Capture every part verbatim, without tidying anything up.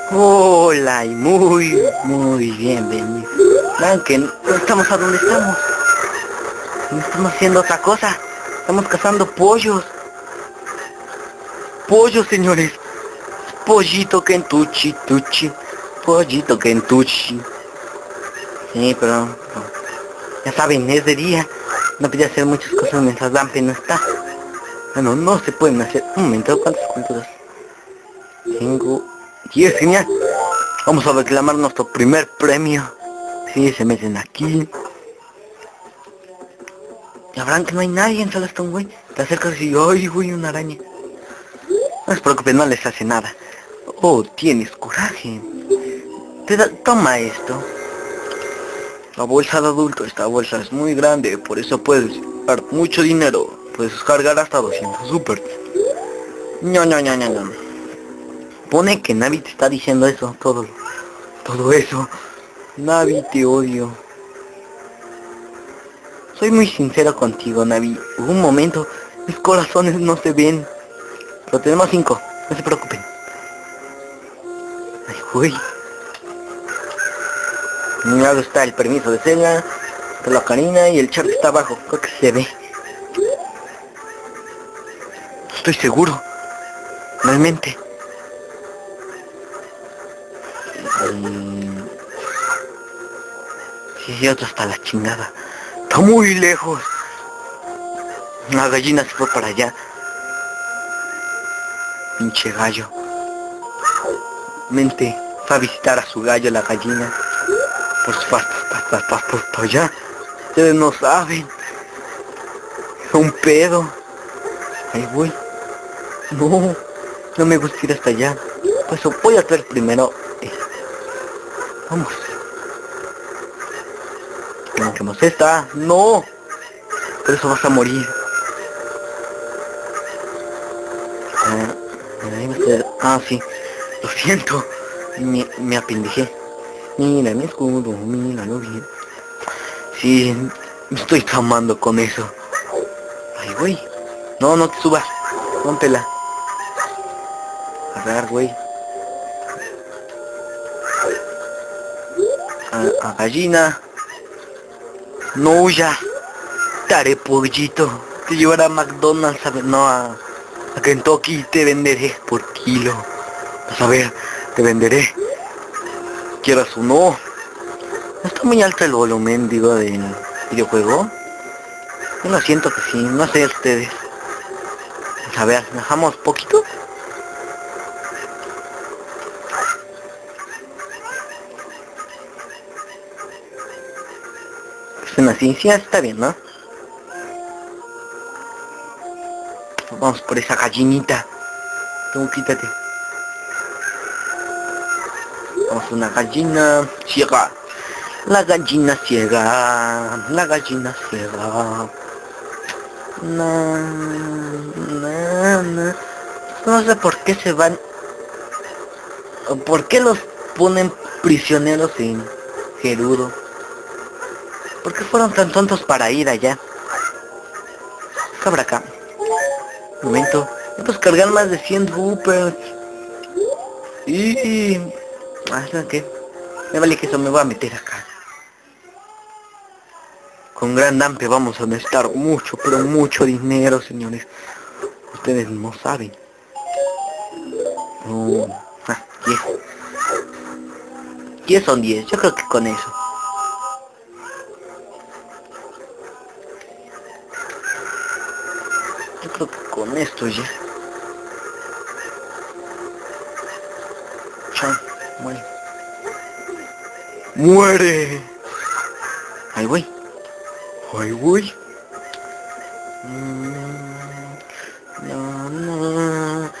Hola y muy, muy bienvenidos. Vean que no estamos a donde estamos. No estamos haciendo otra cosa. Estamos cazando pollos. Pollos, señores. Pollito Kentucky, tuchi. Pollito Kentucky. Sí, pero, pero ya saben, es de día. No podía hacer muchas cosas mientras Dampe no está. Bueno, no se pueden hacer. Un momento, ¿cuántas culturas? Tengo diez, genial. Vamos a reclamar nuestro primer premio. Sí, se meten aquí. Ya verán que no hay nadie, solo está un güey. Te acercas y ¡ay, güey, una araña! No se preocupen, no les hace nada. Oh, tienes coraje. Te da, toma esto. La bolsa de adulto, esta bolsa es muy grande, por eso puedes dar mucho dinero. Puedes cargar hasta doscientos super. No, no, no, no, no. Pone que Navi te está diciendo eso, todo, todo eso. Navi, te odio. Soy muy sincero contigo, Navi. Hubo un momento, mis corazones no se ven. Pero tenemos cinco, no se preocupen. Ay, güey. A mi lado está el permiso de Zelda, está la Karina y el chat está abajo. Creo que se ve. Estoy seguro. Realmente. Y... sí, sí, otro hasta la chingada. Está muy lejos. La gallina se fue para allá. Pinche gallo. Mente, fue a visitar a su gallo, la gallina. Pues para allá. Ustedes no saben. Es un pedo. Ahí voy. No, no me gusta ir hasta allá. Pues voy a hacer primero. Eh. Vamos. Arranquemos esta. No. Por eso vas a morir. Ah, ah sí. Lo siento. Me, me apendejé. Mira mi escudo, míralo bien. Sí, me estoy tramando con eso. Ay, güey. No, no te subas. Póntela. A ver, güey. A, a gallina. No huyas. Te haré pollito. Te llevaré a McDonald's. A, no, a, a Kentucky. Te venderé por kilo. Vas a ver, te venderé. Quieras o no. ¿No está muy alto el volumen, digo, del videojuego? Yo lo siento que sí, no sé ustedes. A ver, ¿dejamos poquito? Suena así, sí, está bien, ¿no? Vamos por esa gallinita. Tú quítate. Vamos, una gallina ciega. La gallina ciega. La gallina ciega. No, no, no. No sé por qué se van. ¿Por qué los ponen prisioneros en Gerudo? ¿Por qué fueron tan tontos para ir allá? Cabra acá. Un momento. Pues cargar más de cien rupees. Y... ah, ¿sabes qué? Me vale que eso me voy a meter acá. Con Gran Dampe vamos a necesitar mucho, pero mucho dinero, señores. Ustedes no saben. No. Ah, diez. diez son diez. Yo creo que con eso. Yo creo que con esto ya. Chao. Muere. ¡Muere! Ay, güey. Ay, güey. No, no.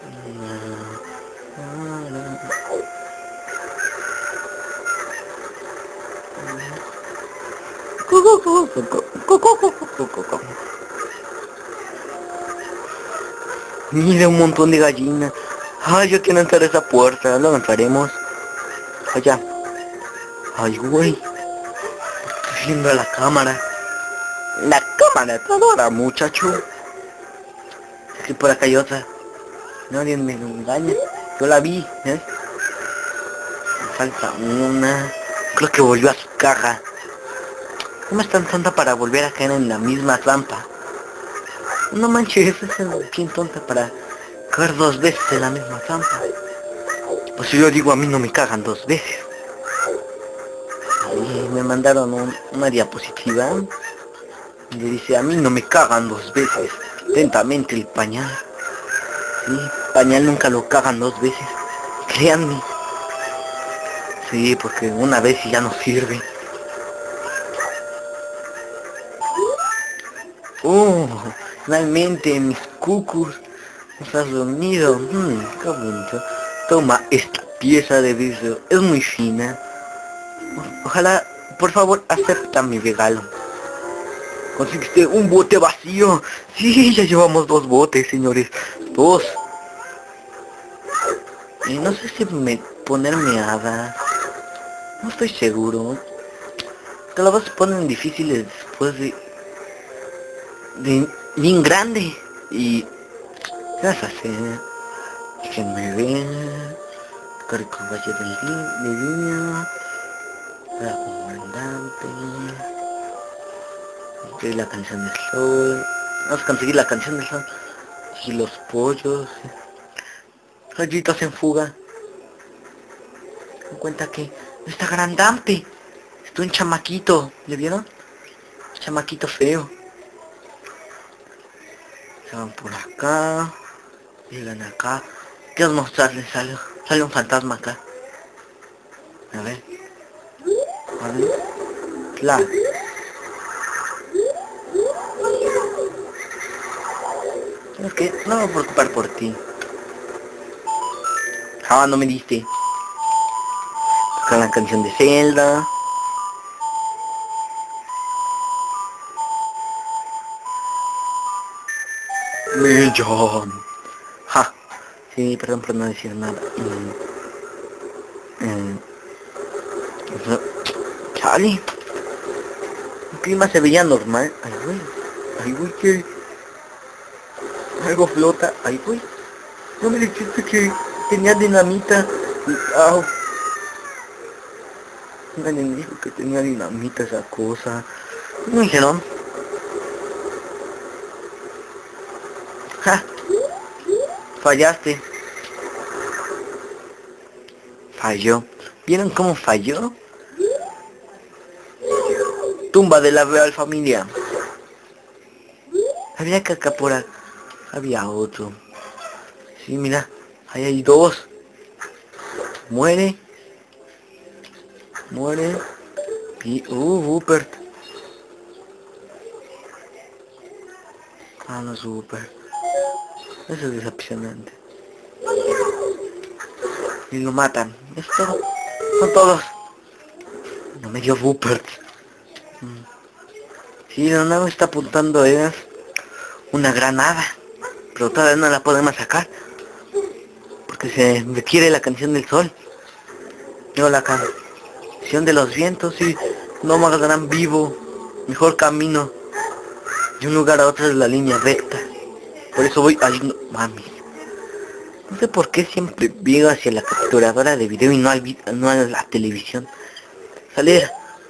Mira un montón de gallinas. Ay, yo quiero entrar a esa puerta. Lo entraremos. Allá. Ay, güey. Estoy viendo a la cámara. La cámara te adora, muchacho. Aquí por acá hay otra. Nadie me engaña. Yo la vi, ¿eh? falta una. Creo que volvió a su caja. ¿Cómo es tan tonta para volver a caer en la misma trampa? No manches, es bien tonta para caer dos veces en la misma trampa. Pues yo digo, a mí no me cagan dos veces. Y me mandaron un, una diapositiva. Y dice, a mí no me cagan dos veces. Atentamente el pañal. Sí, pañal nunca lo cagan dos veces. Créanme. Sí, porque una vez y ya no sirve. Oh, finalmente mis cucus. ¿No has dormido? Hmm, qué bonito. Toma esta pieza de vidrio. Es muy fina. Ojalá, por favor, acepta mi regalo. Conseguiste un bote vacío. Sí, ya llevamos dos botes, señores. Dos. Y no sé si me ponerme hada. No estoy seguro. Te las se ponen difíciles después de... De bien grande. Y... ¿qué vas a hacer? Que me vean. Cargo valle del de niño. La comandante. Conseguir la canción del sol. Vamos a conseguir la canción del sol. Y los pollos. Rayitos en fuga. Me cuenta que está grandante. Estoy un chamaquito. ¿Le vieron? Un chamaquito feo. Se van por acá. Llegan acá. Quiero mostrarles algo. Sale un fantasma acá. A ver. A ver. Claro. Es que no me voy a preocupar por ti. Ah, no me diste. Toca la canción de Zelda. Millón. Ja. Sí, perdón por no decir nada. Mm. Mm. Chale. El clima se veía normal. Ay, güey. Ay, güey, que... algo flota. Ay, güey. No me dijiste que tenía dinamita. Au. Nadie me dijo que tenía dinamita esa cosa. Me dijeron. Ja. Fallaste. Falló. ¿Vieron cómo falló? Tumba de la Real Familia. Había que acá por acá. Había otro. Sí, mira. Ahí hay dos. Muere. Muere. Y... Uh, Rupert. Ah, no es Rupert. Eso es decepcionante. Y lo matan. Es todo. Son todos. No me dio Rupert. Mm. Sí, la nave está apuntando a una granada. Pero todavía no la podemos sacar. Porque se requiere la canción del sol. No, la canción de los vientos y no me agarrarán vivo. Mejor camino de un lugar a otro es la línea recta. Por eso voy a... No, mami. No sé por qué siempre vivo hacia la capturadora de video y no, al, no a la televisión. Salir.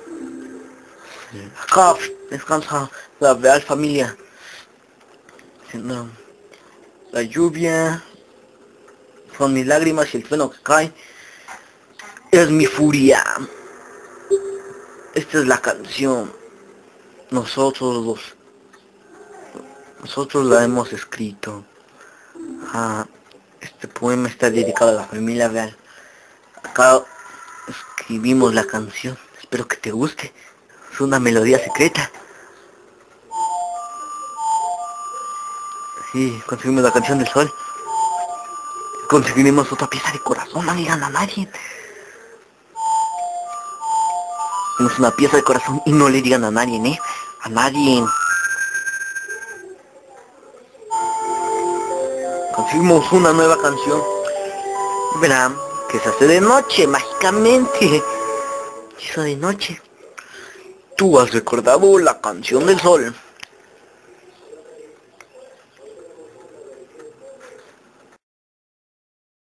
Acá descansa la Real Familia. No. La lluvia. Son mis lágrimas y el trueno que cae. Es mi furia. Esta es la canción. Nosotros los... Nosotros la hemos escrito. Ah, este poema está dedicado a la familia real. Acá escribimos la canción. Espero que te guste. Es una melodía secreta. Sí, conseguimos la canción del sol. Conseguiremos otra pieza de corazón. No digan a nadie. Tenemos una pieza de corazón y no le digan a nadie, ¿eh? A nadie. Conseguimos una nueva canción. Verán que se hace de noche, mágicamente. Se hizo de noche. Tú has recordado la canción del sol.